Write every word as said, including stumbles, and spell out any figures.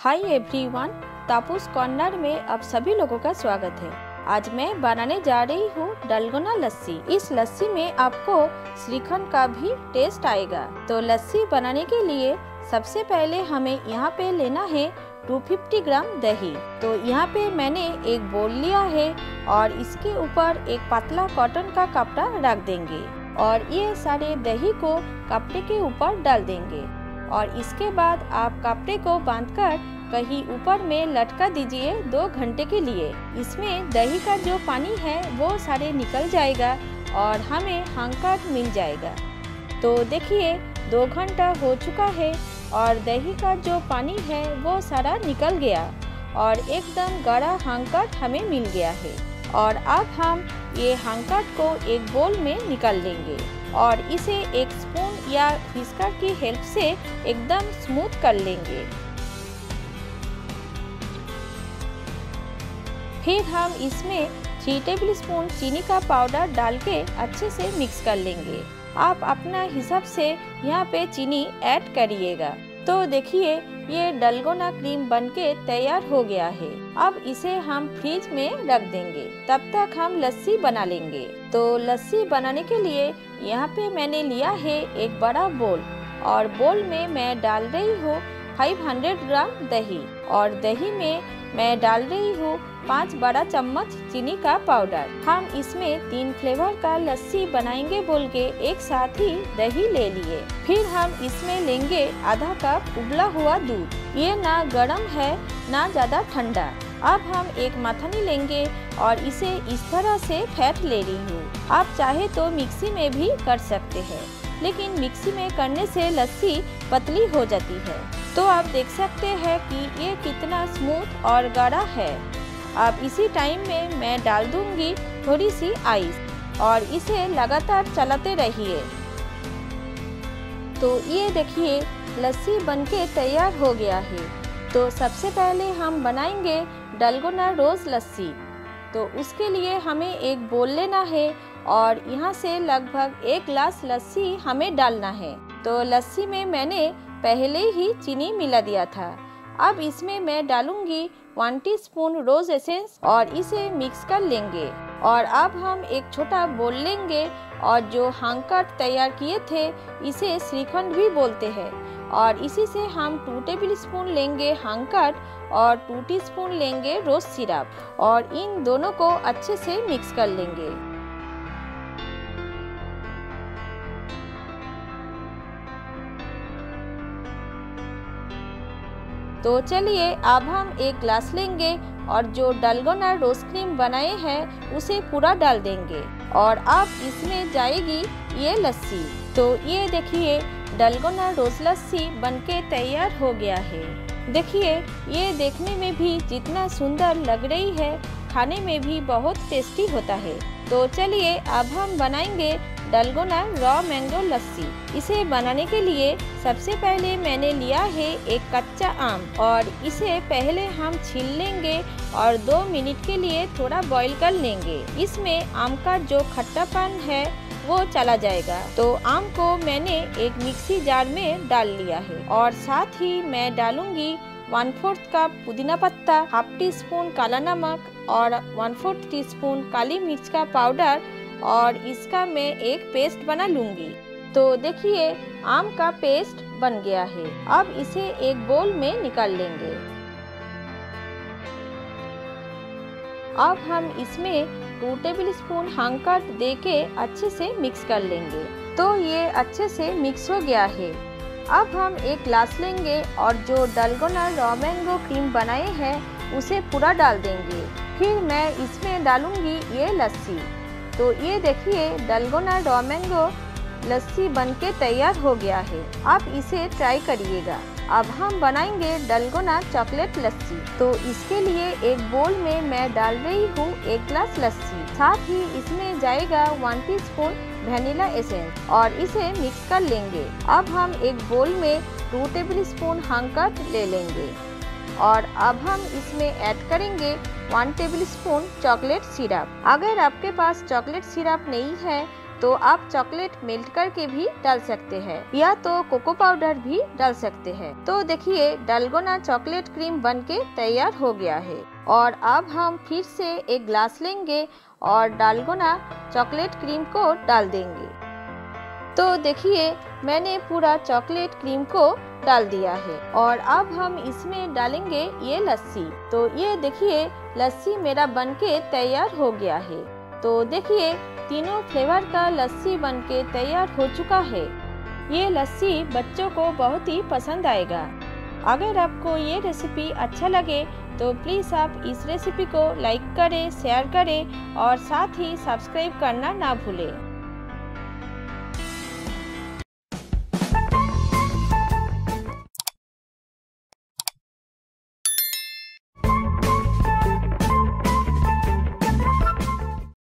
Hi everyone, तापूस corner में आप सभी लोगों का स्वागत है। आज मैं बनाने जा रही हूँ डलगोना लस्सी। इस लस्सी में आपको श्रीखंड का भी टेस्ट आएगा। तो लस्सी बनाने के लिए सबसे पहले हमें यहाँ पे लेना है दो सौ पचास ग्राम दही। तो यहाँ पे मैंने एक बोल लिया है और इसके ऊपर एक पतला कॉटन का कपड़ा रख देंगे और ये सारे दही को कपड़े के ऊपर डाल देंगे और इसके बाद आप कपड़े को बांधकर कहीं ऊपर में लटका दीजिए दो घंटे के लिए। इसमें दही का जो पानी है वो सारे निकल जाएगा और हमें हंकट मिल जाएगा। तो देखिए दो घंटा हो चुका है और दही का जो पानी है वो सारा निकल गया और एकदम गाढ़ा हंकट हमें मिल गया है। और अब हम ये हंकट को एक बोल में निकाल लेंगे और इसे एक स्पून या व्हिस्कर की हेल्प से एकदम स्मूथ कर लेंगे। फिर हम इसमें थ्री टेबल स्पून चीनी का पाउडर डाल के अच्छे से मिक्स कर लेंगे। आप अपना हिसाब से यहाँ पे चीनी ऐड करिएगा। तो देखिए ये डलगोना क्रीम बनके तैयार हो गया है। अब इसे हम फ्रिज में रख देंगे, तब तक हम लस्सी बना लेंगे। तो लस्सी बनाने के लिए यहाँ पे मैंने लिया है एक बड़ा बोल और बोल में मैं डाल रही हूँ पाँच सौ ग्राम दही और दही में मैं डाल रही हूँ पाँच बड़ा चम्मच चीनी का पाउडर। हम इसमें तीन फ्लेवर का लस्सी बनाएंगे बोल के एक साथ ही दही ले लिए। फिर हम इसमें लेंगे आधा कप उबला हुआ दूध। ये ना गर्म है ना ज्यादा ठंडा। अब हम एक मथनी लेंगे और इसे इस तरह से फेंट ले रही हूँ। आप चाहे तो मिक्सी में भी कर सकते हैं, लेकिन मिक्सी में करने से लस्सी पतली हो जाती है। तो आप देख सकते हैं कि ये कितना स्मूथ और गाढ़ा है। अब इसी टाइम में मैं डाल दूंगी थोड़ी सी आइस और इसे लगातार चलाते रहिए। तो ये देखिए लस्सी बनके तैयार हो गया है। तो सबसे पहले हम बनाएंगे डलगोना रोज लस्सी। तो उसके लिए हमें एक बोल लेना है और यहाँ से लगभग एक गिलास लस्सी हमें डालना है। तो लस्सी में मैंने पहले ही चीनी मिला दिया था। अब इसमें मैं डालूंगी वन टीस्पून रोज एसेंस और इसे मिक्स कर लेंगे। और अब हम एक छोटा बोल लेंगे और जो हंकट तैयार किए थे इसे श्रीखंड भी बोलते हैं और इसी से हम टू टेबल स्पून लेंगे हंकट और टू टीस्पून लेंगे रोज सिरप और इन दोनों को अच्छे से मिक्स कर लेंगे। तो चलिए अब हम एक ग्लास लेंगे और जो डलगोना रोज क्रीम बनाए हैं उसे पूरा डाल देंगे और अब इसमें जाएगी ये लस्सी। तो ये देखिए डलगोना रोज लस्सी बनके तैयार हो गया है। देखिए ये देखने में भी जितना सुंदर लग रही है, खाने में भी बहुत टेस्टी होता है। तो चलिए अब हम बनाएंगे डलगोना रॉ मैंगो लस्सी। इसे बनाने के लिए सबसे पहले मैंने लिया है एक कच्चा आम और इसे पहले हम छील लेंगे और दो मिनट के लिए थोड़ा बॉईल कर लेंगे। इसमें आम का जो खट्टापन है वो चला जाएगा। तो आम को मैंने एक मिक्सी जार में डाल लिया है और साथ ही मैं डालूंगी वन फोर्थ कप पुदीना पत्ता, हाफ टी स्पून काला नमक और वन फोर्थ टी स्पून काली मिर्च का पाउडर और इसका मैं एक पेस्ट बना लूंगी। तो देखिए आम का पेस्ट बन गया है। अब इसे एक बोल में निकाल लेंगे। अब हम इसमें टू टेबल स्पून हंकट दे के अच्छे से मिक्स कर लेंगे। तो ये अच्छे से मिक्स हो गया है। अब हम एक ग्लास लेंगे और जो डलगोना रॉ मैंगो क्रीम बनाए हैं उसे पूरा डाल देंगे। फिर मैं इसमें डालूंगी ये लस्सी। तो ये देखिए डलगोना रॉ मैंगो लस्सी बनके तैयार हो गया है। आप इसे ट्राई करिएगा। अब हम बनाएंगे डलगोना चॉकलेट लस्सी। तो इसके लिए एक बोल में मैं डाल रही हूँ एक गिलास लस्सी। साथ ही इसमें जाएगा वन टीस्पून वैनिला एसेंस और इसे मिक्स कर लेंगे। अब हम एक बोल में टू टेबल स्पून हंकट ले लेंगे और अब हम इसमें ऐड करेंगे one tablespoon chocolate syrup. अगर आपके पास चॉकलेट सिरप नहीं है तो आप चॉकलेट मेल्ट करके भी डाल सकते हैं या तो कोको पाउडर भी डाल सकते हैं। तो देखिए डालगोना चॉकलेट क्रीम बनके तैयार हो गया है। और अब हम फिर से एक ग्लास लेंगे और डालगोना चॉकलेट क्रीम को डाल देंगे। तो देखिए मैंने पूरा चॉकलेट क्रीम को डाल दिया है और अब हम इसमें डालेंगे ये लस्सी। तो ये देखिए लस्सी मेरा बनके तैयार हो गया है। तो देखिए तीनों फ्लेवर का लस्सी बनके तैयार हो चुका है। ये लस्सी बच्चों को बहुत ही पसंद आएगा। अगर आपको ये रेसिपी अच्छा लगे तो प्लीज़ आप इस रेसिपी को लाइक करें, शेयर करें और साथ ही सब्सक्राइब करना ना भूलें।